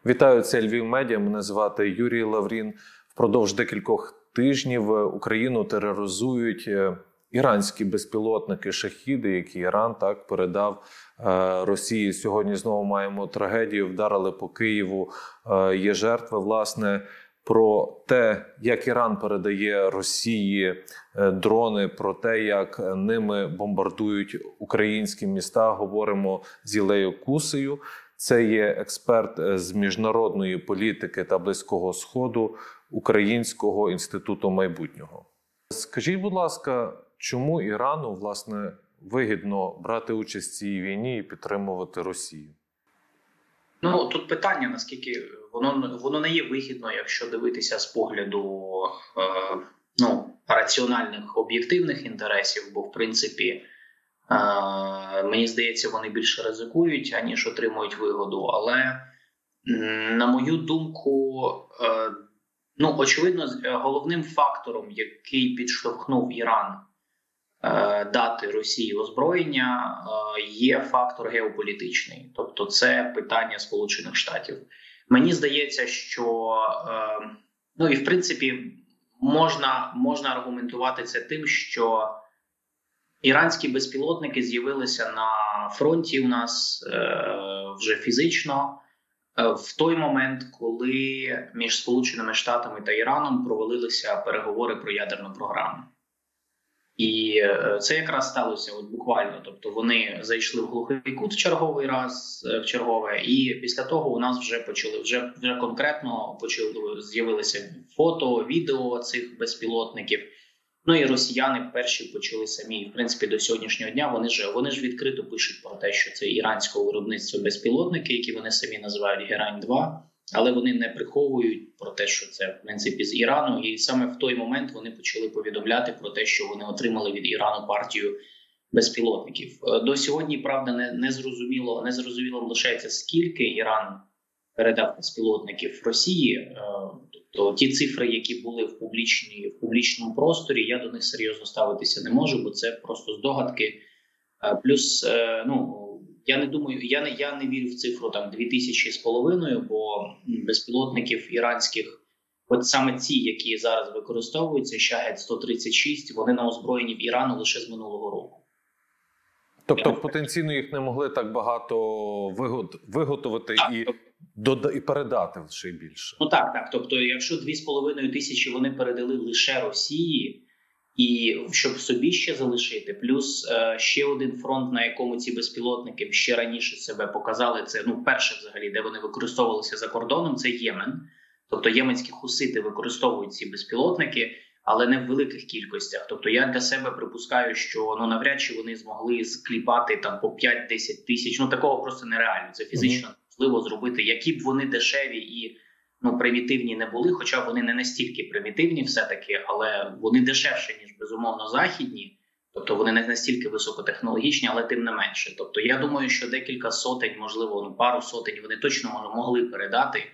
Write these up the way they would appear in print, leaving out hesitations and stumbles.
Вітаю, це Львів Медіа. Мене звати Юрій Лаврін. Впродовж декількох тижнів Україну тероризують іранські безпілотники «Шахіди», які Іран передав Росії. Сьогодні знову маємо трагедію. Вдарили по Києву. Є жертви, власне. Про те, як Іран передає Росії дрони, про те, як ними бомбардують українські міста, говоримо з Ілею Кусею. Це є експерт з міжнародної політики та Близького Сходу Українського інституту майбутнього. Скажіть, будь ласка, чому Ірану, власне, вигідно брати участь в цій війні і підтримувати Росію? Ну, тут питання, наскільки воно не є вигідно, якщо дивитися з погляду раціональних, об'єктивних інтересів, бо, в принципі, мені здається, вони більше ризикують, аніж отримують вигоду. Але, на мою думку, очевидно, головним фактором, який підштовхнув Іран дати Росії озброєння, є фактор геополітичний. Тобто це питання Сполучених Штатів. Мені здається, що, і в принципі, можна аргументувати це тим, що іранські безпілотники з'явилися на фронті у нас вже фізично в той момент, коли між Сполученими Штатами та Іраном провалилися переговори про ядерну програму. І це якраз сталося буквально. Тобто вони зайшли в глухий кут в чергове, і після того у нас вже конкретно з'явилися фото, відео цих безпілотників. І росіяни перші почали самі, в принципі, до сьогоднішнього дня вони ж відкрито пишуть про те, що це іранського виробництва безпілотники, які вони самі називають Герань-2, але вони не приховують про те, що це, в принципі, з Ірану, і саме в той момент вони почали повідомляти про те, що вони отримали від Ірану партію безпілотників. До сьогодні, правда, незрозуміло лишається, скільки Іран передав безпілотників Росії. Тобто ті цифри, які були в публічному просторі, я до них серйозно ставитися не можу, бо це просто здогадки. Плюс, я не думаю, я не вірю в цифру 2500, бо безпілотників іранських, от саме ці, які зараз використовуються, Шахед-136, вони на озброєнні в Ірану лише з минулого року. Тобто потенційно їх не могли так багато виготовити і передати ще більше? Так. Тобто, якщо 2500 вони передали лише Росії, і щоб собі ще залишити, плюс ще один фронт, на якому ці безпілотники ще раніше себе показали, це перше взагалі, де вони використовувалися за кордоном, це Ємен. Тобто єменські хусити використовують ці безпілотники, але не в великих кількостях. Тобто я для себе припускаю, що навряд чи вони змогли скліпати по 5-10 тисяч. Такого просто нереально. Це фізично неможливо зробити, які б вони дешеві і примітивні не були, хоча вони не настільки примітивні все-таки, але вони дешевші, ніж, безумовно, західні. Тобто вони не настільки високотехнологічні, але тим не менше. Тобто я думаю, що декілька сотень, можливо, пару сотень вони точно могли передати.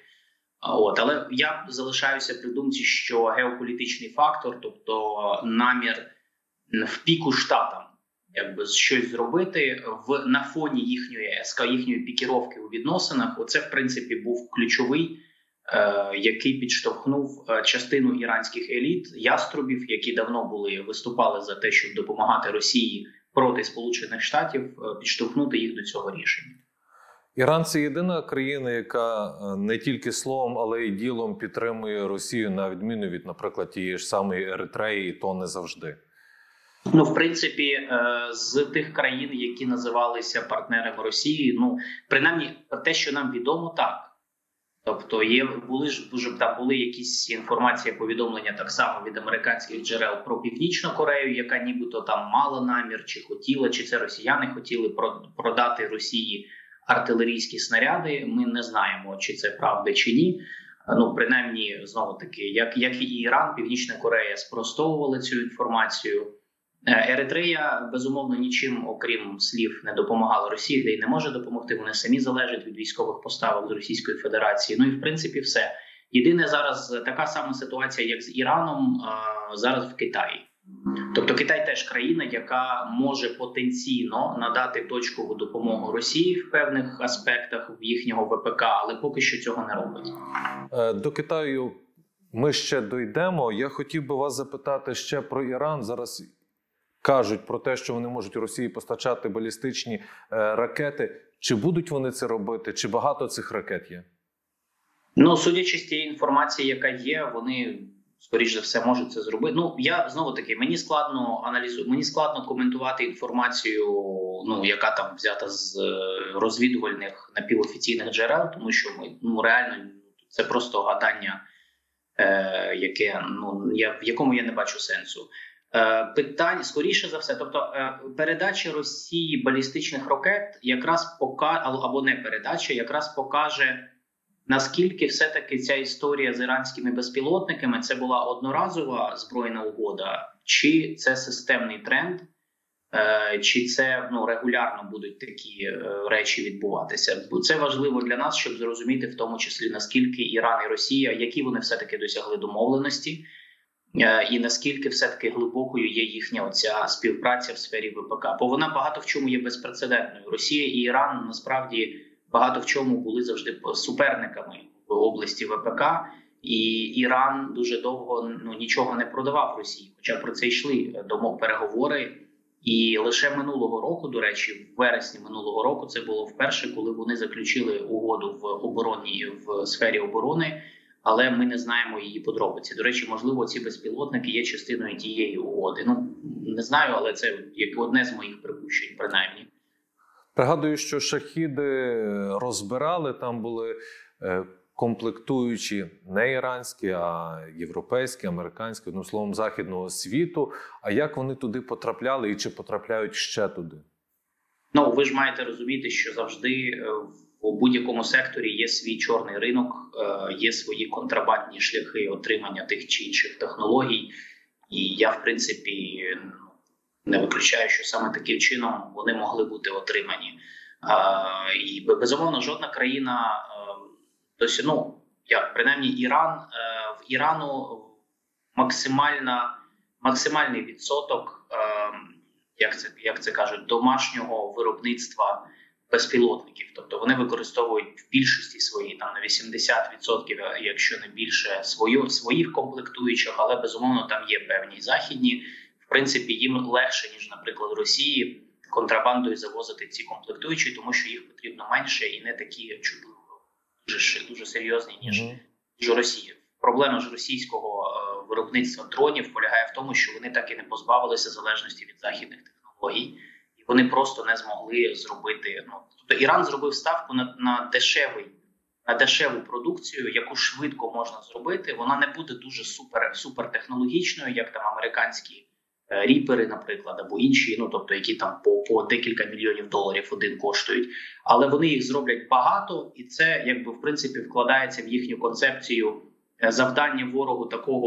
Але я залишаюся при думці, що геополітичний фактор, тобто намір в піку штатам щось зробити на фоні їхньої пікіровки у відносинах, оце, в принципі, був ключовий, який підштовхнув частину іранських еліт, яструбів, які давно виступали за те, щоб допомагати Росії проти Сполучених Штатів, підштовхнути їх до цього рішення. Іран – це єдина країна, яка не тільки словом, але й ділом підтримує Росію, на відміну від, наприклад, тієї ж самої Еритреї, і то не завжди. В принципі, з тих країн, які називалися партнерами Росії, принаймні, те, що нам відомо, так. Тобто були якісь інформації, повідомлення так само від американських джерел про Північну Корею, яка нібито там мала намір, чи хотіла, чи це росіяни хотіли продати Росії артилерійські снаряди. Ми не знаємо, чи це правда, чи ні. Принаймні, знову-таки, як і Іран, Північна Корея спростовували цю інформацію. Еритрея, безумовно, нічим, окрім слів, не допомагала Росії, де й не може допомогти. Вони самі залежать від військових поставок з Російської Федерації. І, в принципі, все. Єдине, зараз така сама ситуація, як з Іраном, зараз в Китаї. Тобто Китай теж країна, яка може потенційно надати точкову допомогу Росії в певних аспектах їхнього ВПК, але поки що цього не робить. До Китаю ми ще дійдемо. Я хотів би вас запитати ще про Іран. Зараз кажуть про те, що вони можуть Росії постачати балістичні ракети. Чи будуть вони це робити? Чи багато цих ракет є? Ну, судячи з тієї інформації, яка є, вони, скоріш за все, можуть це зробити. Ну, я, знову-таки, мені складно коментувати інформацію, ну, яка там взята з розвідувальних напівофіційних джерел, тому що реально це просто гадання, яке, в якому я не бачу сенсу. Питань, скоріше за все, тобто передача Росії балістичних ракет якраз або не передача, якраз покаже, наскільки все-таки ця історія з іранськими безпілотниками це була одноразова збройна угода, чи це системний тренд, чи це регулярно будуть такі речі відбуватися. Бо це важливо для нас, щоб зрозуміти в тому числі, наскільки Іран і Росія, які вони все-таки досягли домовленості, і наскільки все-таки глибокою є їхня оця співпраця в сфері ВПК. Бо вона багато в чому є безпрецедентною. Росія і Іран насправді багато в чому були завжди суперниками в області ВПК, і Іран дуже довго нічого не продавав Росії, хоча про це йшли переговори. І лише минулого року, до речі, в вересні минулого року, це було вперше, коли вони заключили угоду в сфері оборони, але ми не знаємо її подробиці. До речі, можливо, ці безпілотники є частиною тієї угоди. Не знаю, але це як одне з моїх припущень, принаймні. Пригадую, що шахіди розбирали, там були комплектуючі не іранські, а європейські, американські, одним словом, західного світу. А як вони туди потрапляли і чи потрапляють ще туди? Ви ж маєте розуміти, що завжди у будь-якому секторі є свій чорний ринок, є свої контрабандні шляхи отримання тих чи інших технологій. І я, в принципі, не виключаю, що саме таким чином вони могли бути отримані. І, безумовно, жодна країна, принаймні Іран, в Ірану максимальний відсоток, як це кажуть, домашнього виробництва безпілотників. Тобто вони використовують в більшості своїй, там на 80%, якщо не більше, своїх комплектуючих, але, безумовно, там є певні західні. В принципі, їм легше, ніж, наприклад, Росії, контрабандою завозити ці комплектуючі, тому що їх потрібно менше і не такі дуже серйозні, ніж у Росії. Проблема ж російського виробництва дронів полягає в тому, що вони так і не позбавилися залежності від західних технологій, і вони просто не змогли зробити. Тобто Іран зробив ставку на дешеву продукцію, яку швидко можна зробити. Вона не буде дуже супер технологічною, як там американські ріпери, наприклад, або інші, тобто які там по декілька мільйонів доларів один коштують, але вони їх зроблять багато, і це в принципі вкладається в їхню концепцію завдання ворогу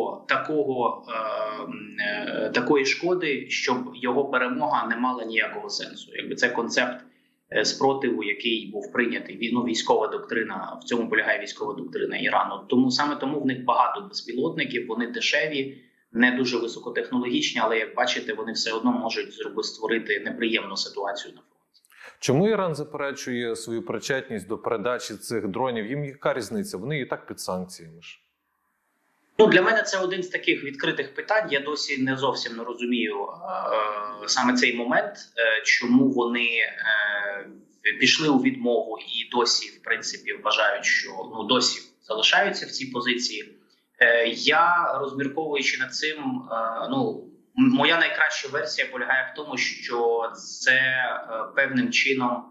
такої шкоди, щоб його перемога не мала ніякого сенсу. Це концепт спротиву, який був прийнятий, військова доктрина, в цьому полягає військова доктрина Ірану. Саме тому в них багато безпілотників, вони дешеві, не дуже високотехнологічні, але, як бачите, вони все одно можуть створити неприємну ситуацію на фронті. Чому Іран заперечує свою причетність до передачі цих дронів? Їм яка різниця? Вони і так під санкціями ж. Для мене це один з таких відкритих питань. Я досі не зовсім не розумію саме цей момент, чому вони пішли у відмову і досі, в принципі, вважають, що досі залишаються в цій позиції. Я, розмірковуючи над цим, моя найкраща версія полягає в тому, що це певним чином,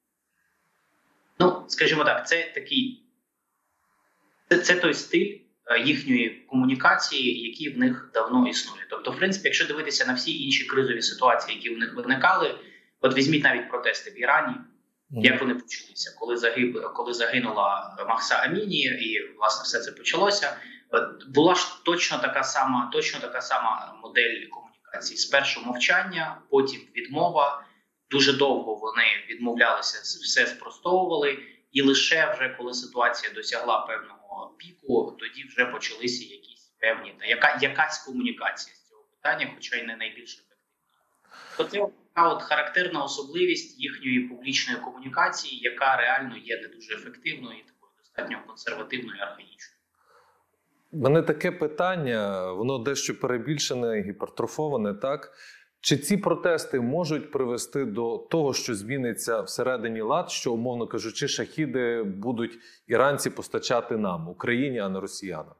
скажімо так, це той стиль їхньої комунікації, який в них давно існує. Тобто, в принципі, якщо дивитися на всі інші кризові ситуації, які в них виникали, от візьміть навіть протести в Ірані, як вони почалися, коли загинула Махса Аміні, і, власне, все це почалося. Була ж точно така сама модель комунікації. Спершу мовчання, потім відмова. Дуже довго вони відмовлялися, все спростовували. І лише вже коли ситуація досягла певного піку, тоді вже почалися якісь певні, якась комунікація з цього питаннях, хоча й не найбільш ефективна. То це така от характерна особливість їхньої публічної комунікації, яка реально є не дуже ефективною і такою достатньо консервативною і архаїчною. У мене таке питання, воно дещо перебільшене, гіпертрофоване, так? Чи ці протести можуть привести до того, що зміниться всередині лад, що, умовно кажучи, шахіди будуть іранці постачати нам, Україні, а не росіянам?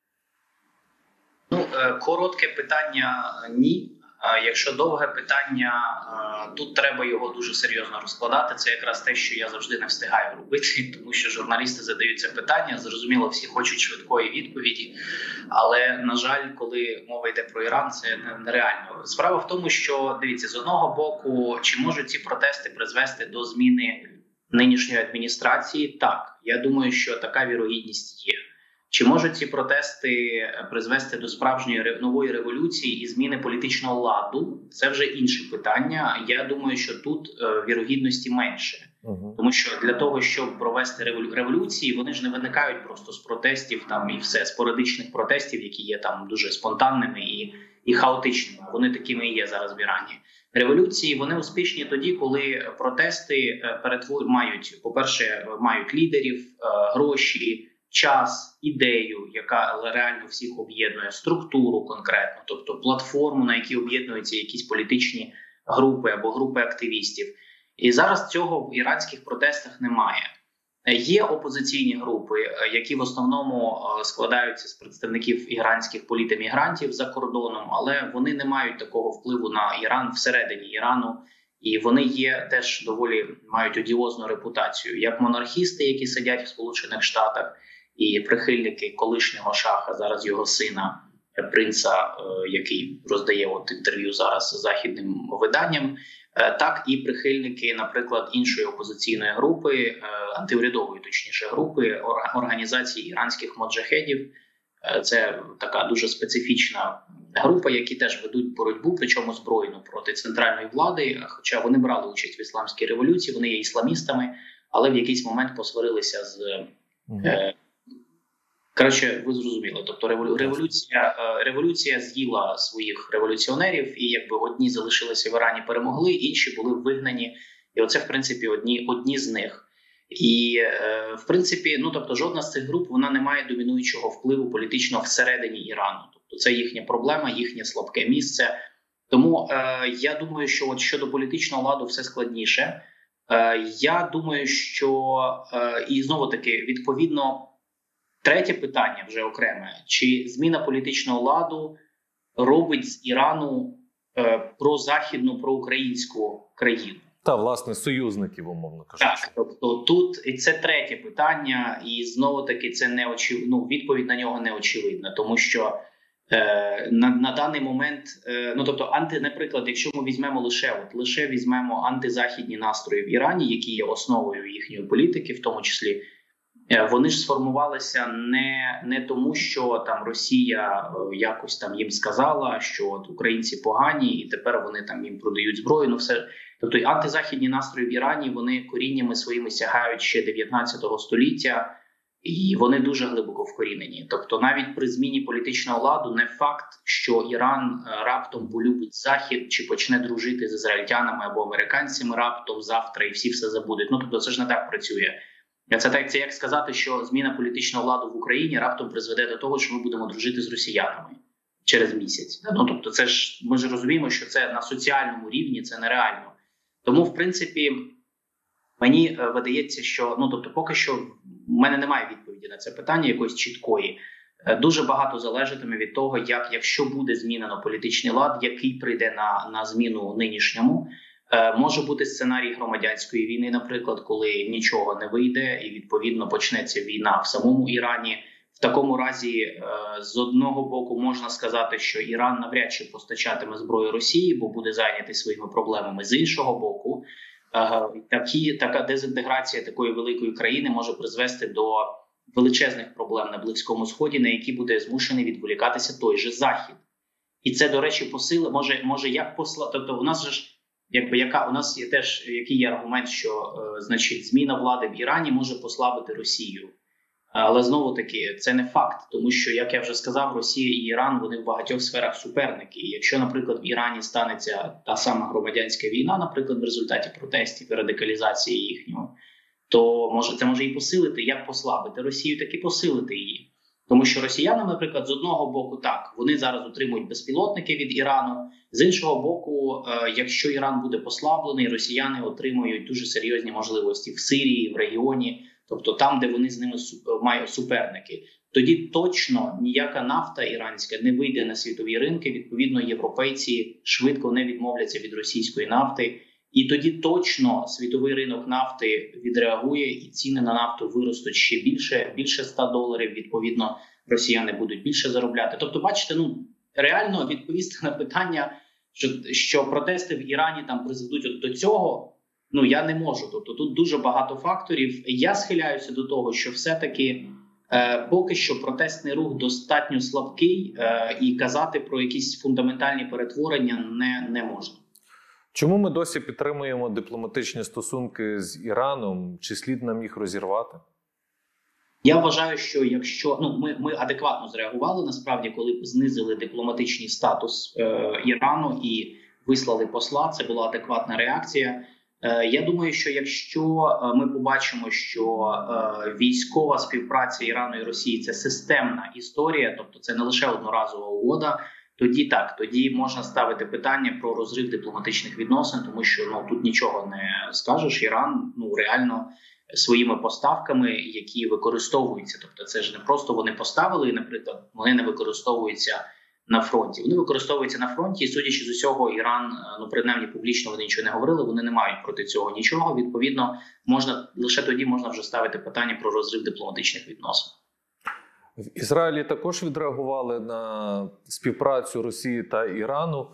Ну, коротке питання – ні. Якщо довге питання, тут треба його дуже серйозно розкладати. Це якраз те, що я завжди не встигаю робити, тому що журналісти задають це питання. Зрозуміло, всі хочуть швидкої відповіді, але, на жаль, коли мова йде про Іран, це нереально. Справа в тому, що, дивіться, з одного боку, чи можуть ці протести призвести до зміни нинішньої адміністрації? Так, я думаю, що така вірогідність є. Чи можуть ці протести призвести до справжньої нової революції і зміни політичного ладу? Це вже інше питання. Я думаю, що тут вірогідності менше. Тому що для того, щоб провести революції, вони ж не виникають просто з протестів там і все, спорадичних протестів, які є там дуже спонтанними і хаотичними. Вони такими і є зараз в Ірані. Революції, вони успішні тоді, коли протести мають, по-перше, мають лідерів, гроші, час, ідею, яка реально всіх об'єднує, структуру конкретно, тобто платформу, на якій об'єднуються якісь політичні групи або групи активістів. І зараз цього в іранських протестах немає. Є опозиційні групи, які в основному складаються з представників іранських політемігрантів за кордоном, але вони не мають такого впливу на Іран всередині Ірану, і вони є теж доволі, мають одіозну репутацію. Як монархісти, які сидять в Сполучених Штатах, і прихильники колишнього шаха, зараз його сина, принца, який роздає інтерв'ю зараз західним виданням, так і прихильники, наприклад, іншої опозиційної групи, антиурядової, точніше, групи, організації іранських моджахедів. Це така дуже специфічна група, які теж ведуть боротьбу, причому збройну, проти центральної влади, хоча вони брали участь в ісламській революції, вони є ісламістами, але в якийсь момент посварилися з... Коротше, ви зрозуміли, тобто революція з'їла своїх революціонерів, і якби одні залишилися в Ірані, перемогли, інші були вигнані, і оце, в принципі, одні з них. І, в принципі, ну, тобто, жодна з цих груп, вона не має домінуючого впливу політичного всередині Ірану. Тобто, це їхня проблема, їхнє слабке місце. Тому я думаю, що от щодо політичного ладу все складніше. Я думаю, що, і знову-таки, відповідно, третє питання вже окреме. Чи зміна політичного ладу робить з Ірану прозахідну, проукраїнську країну? Та, власне, союзників, умовно кажучи. Так, тобто тут і це третє питання, і знову-таки це відповідь на нього не очевидна, тому що на даний момент, наприклад, якщо ми візьмемо лише візьмемо антизахідні настрої в Ірані, які є основою їхньої політики, в тому числі, вони ж сформувалися не тому, що там Росія якось там їм сказала, що от українці погані, і тепер вони там їм продають зброю. Ну все, тобто антизахідні настрої в Ірані, вони коріннями своїми сягають ще 19 століття, і вони дуже глибоко вкорінені. Тобто навіть при зміні політичного ладу не факт, що Іран раптом полюбить Захід чи почне дружити з ізраїльтянами або американцями раптом завтра і всі все забудуть. Ну тобто це ж не так працює. Це як сказати, що зміна політичного ладу в Україні раптом призведе до того, що ми будемо дружити з росіянами через місяць. Ну, тобто це ж, ми ж розуміємо, що це на соціальному рівні, це нереально. Тому, в принципі, мені видається, що, поки що в мене немає відповіді на це питання якоїсь чіткої. Дуже багато залежатиме від того, якщо буде змінено політичний лад, який прийде на зміну нинішньому. Може бути сценарій громадянської війни, наприклад, коли нічого не вийде і, відповідно, почнеться війна в самому Ірані. В такому разі, з одного боку, можна сказати, що Іран навряд чи постачатиме зброю Росії, бо буде зайнятий своїми проблемами. З іншого боку, така дезінтеграція такої великої країни може призвести до величезних проблем на Близькому Сході, на які буде змушений відволікатися той же Захід. І це, до речі, може як посла... Тобто у нас же ж у нас є теж який є аргумент, що значить зміна влади в Ірані може послабити Росію. Але знову-таки це не факт, тому що, як я вже сказав, Росія і Іран, вони в багатьох сферах суперники. І якщо, наприклад, в Ірані станеться та сама громадянська війна, наприклад, в результаті протестів і радикалізації їхнього, то це може і посилити, як послабити Росію, так і посилити її. Тому що росіянам, наприклад, з одного боку, так, вони зараз отримують безпілотники від Ірану, з іншого боку, якщо Іран буде послаблений, росіяни отримують дуже серйозні можливості в Сирії, в регіоні, тобто там, де вони з ними мають суперники. Тоді точно ніяка нафта іранська не вийде на світові ринки, відповідно, європейці швидко не відмовляться від російської нафти. І тоді точно світовий ринок нафти відреагує, і ціни на нафту виростуть ще більше $100, відповідно, росіяни будуть більше заробляти. Тобто, бачите, реально відповісти на питання, що протести в Ірані там призведуть до цього, я не можу. Тобто тут дуже багато факторів. Я схиляюся до того, що все-таки поки що протестний рух достатньо слабкий, і казати про якісь фундаментальні перетворення не можна. Чому ми досі підтримуємо дипломатичні стосунки з Іраном? Чи слід нам їх розірвати? Я вважаю, що якщо ми адекватно зреагували, насправді, коли знизили дипломатичний статус Ірану і вислали посла, це була адекватна реакція. Я думаю, що якщо ми побачимо, що військова співпраця Ірану і Росії – це системна історія, тобто це не лише одноразова угода, тоді можна ставити питання про розрив дипломатичних відносин, тому що тут нічого не скажеш. Іран реально своїми поставками, які використовуються, тобто це ж не просто вони поставили, наприклад, вони не використовуються на фронті. Вони використовуються на фронті, і судячи з усього, Іран, принаймні публічно вони нічого не говорили, вони не мають проти цього нічого. Відповідно, лише тоді можна вже ставити питання про розрив дипломатичних відносин. В Ізраїлі також відреагували на співпрацю Росії та Ірану,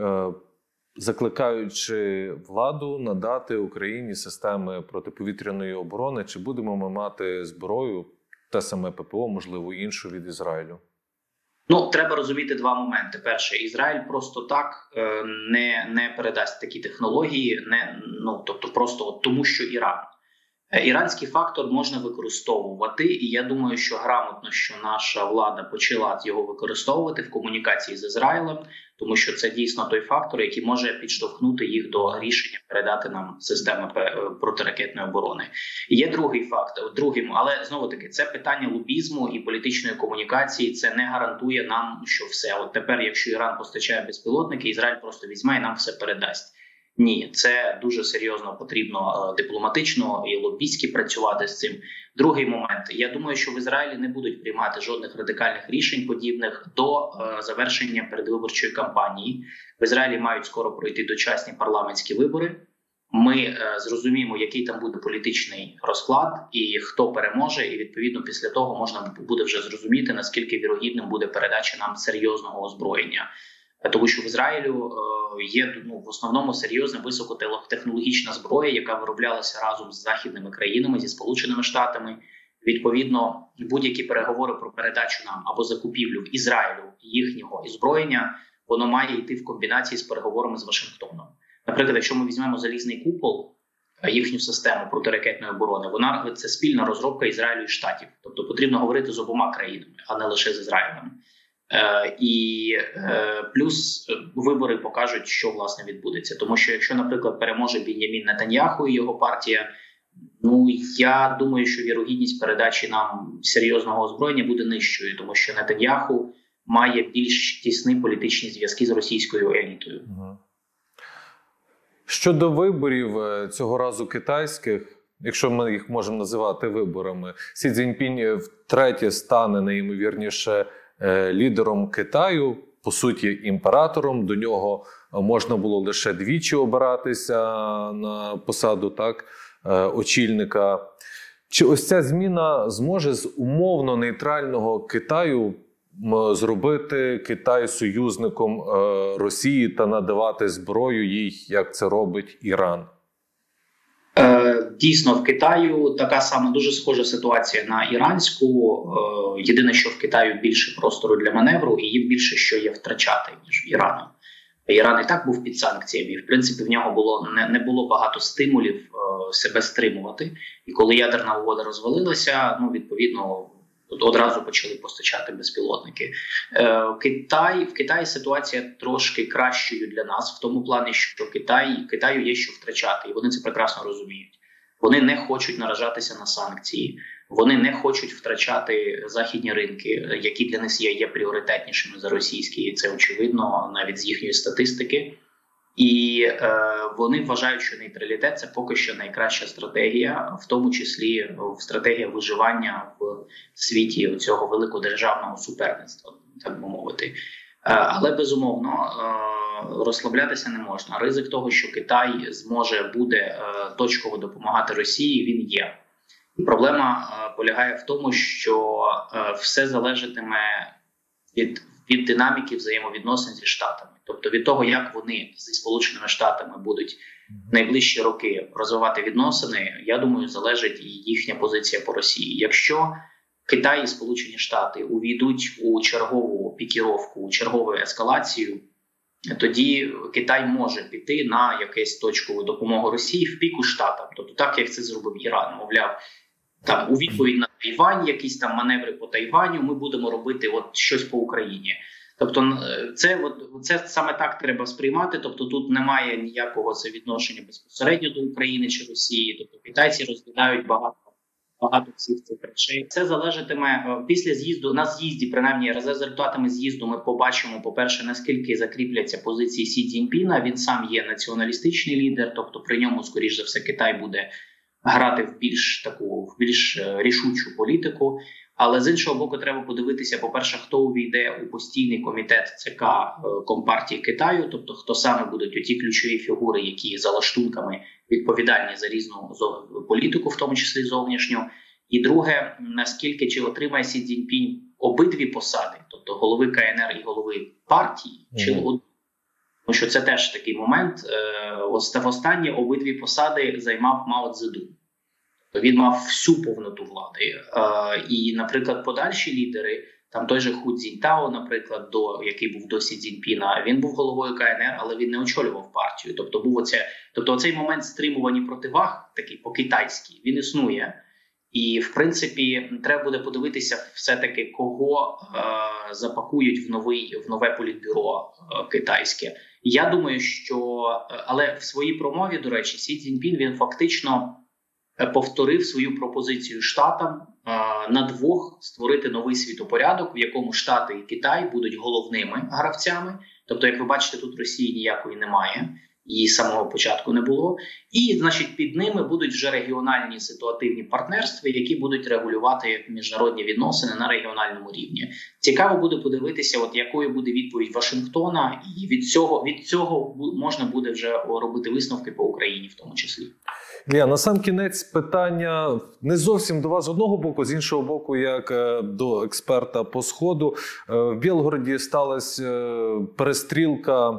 закликаючи владу надати Україні системи протиповітряної оборони. Чи будемо ми мати зброю, те саме ППО, можливо, іншу від Ізраїлю? Треба розуміти два моменти. Перше, Ізраїль просто так не передасть такі технології, тобто просто тому, що Іран. Іранський фактор можна використовувати, і я думаю, що грамотно, що наша влада почала його використовувати в комунікації з Ізраїлем, тому що це дійсно той фактор, який може підштовхнути їх до рішення передати нам системи протиракетної оборони. Є другий фактор, але знову-таки це питання лобізму і політичної комунікації, це не гарантує нам, що все. От тепер, якщо Іран постачає безпілотники, Ізраїль просто візьме і нам все передасть. Ні, це дуже серйозно потрібно дипломатично і лобістськи працювати з цим. Другий момент. Я думаю, що в Ізраїлі не будуть приймати жодних радикальних рішень, подібних до завершення передвиборчої кампанії. В Ізраїлі мають скоро пройти дочасні парламентські вибори. Ми зрозуміємо, який там буде політичний розклад і хто переможе. І відповідно після того можна буде вже зрозуміти, наскільки вірогідним буде передача нам серйозного озброєння. Тому що в Ізраїлю є в основному серйозна високотехнологічна зброя, яка вироблялася разом з західними країнами, зі Сполученими Штатами. Відповідно, будь-які переговори про передачу нам або закупівлю в Ізраїлю їхнього озброєння, воно має йти в комбінації з переговорами з Вашингтоном. Наприклад, якщо ми візьмемо залізний купол, їхню систему протиракетної оборони, це спільна розробка Ізраїлю і Штатів. Тобто потрібно говорити з обома країнами, а не лише з Ізраїлем. І плюс вибори покажуть, що власне відбудеться. Тому що якщо, наприклад, переможе Бен'ямін Нетаньяху і його партія, я думаю, що вірогідність передачі нам серйозного озброєння буде нижчою, тому що Нетаньяху має більш тісні політичні зв'язки з російською елітою. Щодо виборів цього разу китайських, якщо ми їх можемо називати виборами, Сі Цзіньпінь втретє стане найімовірніше лідером Китаю, по суті імператором. До нього можна було лише двічі обиратися на посаду очільника. Чи ось ця зміна зможе з умовно нейтрального Китаю зробити Китай союзником Росії та надавати зброю їй, як це робить Іран? Дійсно, в Китаю така сама дуже схожа ситуація на іранську. Єдине, що в Китаю більше простору для маневру і їм більше що є втрачати, ніж в Ірану. Іран і так був під санкціями, і в принципі в нього не було багато стимулів себе стримувати. І коли ядерна угода розвалилася, відповідно одразу почали постачати безпілотники. В Китаї ситуація трошки кращою для нас, в тому плані, що Китаю є що втрачати, і вони це прекрасно розуміють. Вони не хочуть наражатися на санкції, вони не хочуть втрачати західні ринки, які для них є пріоритетнішими за російські, і це очевидно навіть з їхньої статистики. І вони вважають, що нейтралітет – це поки що найкраща стратегія, в тому числі стратегія виживання в світі цього великодержавного суперництва, так би мовити. Але, безумовно, розслаблятися не можна. Ризик того, що Китай буде точково допомагати Росії, він є. І проблема полягає в тому, що все залежатиме від динаміки взаємовідносин зі Штатами. Тобто від того, як вони зі Сполученими Штатами будуть в найближчі роки розвивати відносини, я думаю, залежить і їхня позиція по Росії. Якщо Китай і Сполучені Штати увійдуть у чергову пікіровку, у чергову ескалацію, тоді Китай може піти на якусь точкову допомогу Росії в піку Штатам. Тобто так, як це зробив Іран. Мовляв, у відповідь на Тайвань, якісь там маневри по Тайваню, ми будемо робити щось по Україні. Тобто це саме так треба сприймати, тобто тут немає ніякого відношення безпосередньо до України чи Росії, тобто китайці розглядають багато всіх цих речей. Це залежатиме після з'їзду, на з'їзді, принаймні за результатами з'їзду ми побачимо, по-перше, наскільки закріпляться позиції Сі Цзіньпіна, він сам є націоналістичний лідер, тобто при ньому, скоріш за все, Китай буде грати в більш рішучу політику. Але з іншого боку, треба подивитися, по-перше, хто увійде у постійний комітет ЦК Компартії Китаю, тобто хто саме будуть оті ключові фігури, які за лаштунками відповідальні за різну політику, в тому числі зовнішню. І друге, наскільки чи отримає Сі Цзіньпінь обидві посади, тобто голови КНР і голови партії, чи тому що це теж такий момент. Останні обидві посади займав Мао Цзедун. Він мав всю повноту влади. І, наприклад, подальші лідери, там той же Ху Цзіньтао, наприклад, який був до Сі Цзіньпіна, він був головою КНР, але він не очолював партію. Тобто оцей момент стримувані противаг, такий по-китайськи, він існує. І, в принципі, треба буде подивитися все-таки, кого запакують в нове політбюро китайське. Я думаю, але в своїй промові, до речі, Сі Цзіньпін, він фактично повторив свою пропозицію Штатам на двох створити новий світопорядок, в якому Штати і Китай будуть головними гравцями. Тобто, як ви бачите, тут Росії ніякої немає, її з самого початку не було. І, значить, під ними будуть вже регіональні ситуативні партнерства, які будуть регулювати міжнародні відносини на регіональному рівні. Цікаво буде подивитися, якою буде відповідь Вашингтона, і від цього можна буде вже робити висновки по Україні в тому числі. Ілля, на сам кінець питання не зовсім до вас з одного боку, з іншого боку, як до експерта по Сходу. В Білгороді сталася перестрілка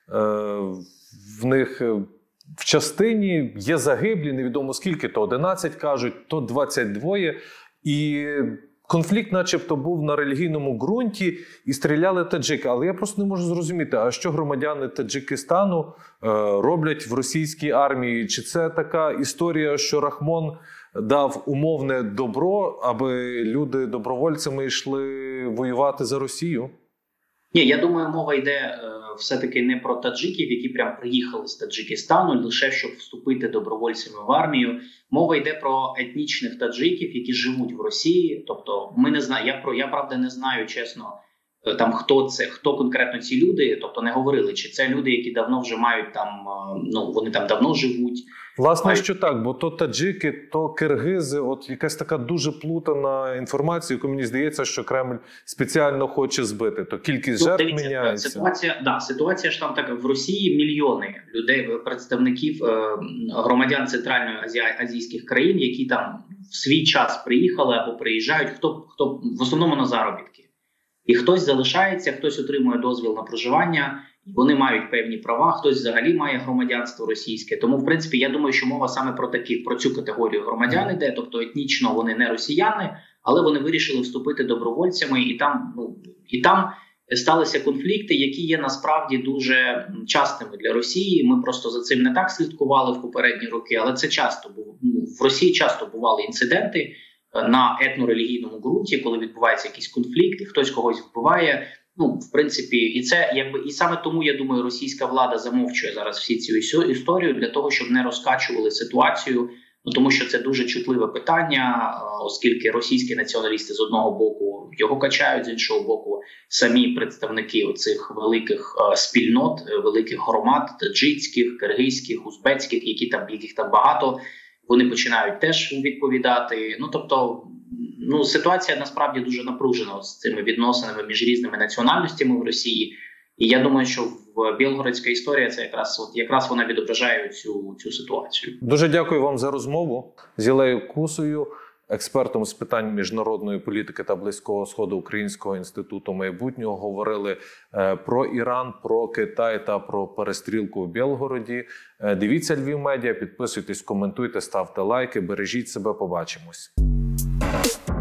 в них в частині, є загиблі, невідомо скільки, то 11 кажуть, то 22. І конфлікт начебто був на релігійному ґрунті і стріляли таджики. Але я просто не можу зрозуміти, а що громадяни Таджикистану роблять в російській армії? Чи це така історія, що Рахмон дав умовне добро, аби люди добровольцями йшли воювати за Росію? Ні, я думаю, мова йде все-таки не про таджиків, які прям приїхали з Таджикистану, лише щоб вступити добровольцями в армію. Мова йде про етнічних таджиків, які живуть в Росії. Тобто, ми не знаємо, я правда не знаю, чесно, там хто конкретно ці люди, тобто не говорили, чи це люди, які давно вже мають там, вони там давно живуть. Власне, що так, бо то таджики, то киргизи, от якась така дуже плутана інформація, яку мені здається, що Кремль спеціально хоче збити. То кількість жертв міняється. Ситуація ж там так, в Росії мільйони людей, представників громадян центральноазійських країн, які там в свій час приїхали або приїжджають, хто в основному на заробітки. І хтось залишається, хтось отримує дозвіл на проживання, вони мають певні права, хтось взагалі має громадянство російське. Тому, в принципі, я думаю, що мова саме про цю категорію громадян іде, тобто етнічно вони не росіяни, але вони вирішили вступити добровольцями, і там сталися конфлікти, які є насправді дуже частими для Росії. Ми просто за цим не так слідкували в попередні роки, але це часто було. В Росії часто бували інциденти на етнорелігійному ґрунті, коли відбувається якийсь конфлікт, і хтось когось вбиває. В принципі, і це і саме тому, я думаю, російська влада замовчує зараз всі цю історію для того, щоб не розкачували ситуацію. Тому що це дуже чутливе питання, оскільки російські націоналісти з одного боку його качають, з іншого боку, самі представники оцих великих спільнот, великих громад, таджикських, киргизьких, узбецьких, яких там багато, вони починають теж відповідати. Ситуація насправді дуже напружена з цими відносинами між різними національностями в Росії. І я думаю, що в білгородська історія це якраз вона відображає цю ситуацію. Дуже дякую вам за розмову з Ілею Кусою, експертом з питань міжнародної політики та Близького Сходу Українського інституту майбутнього. Говорили про Іран, про Китай та про перестрілку в Білгороді. Дивіться Львів Медіа, підписуйтесь, коментуйте, ставте лайки, бережіть себе, побачимось.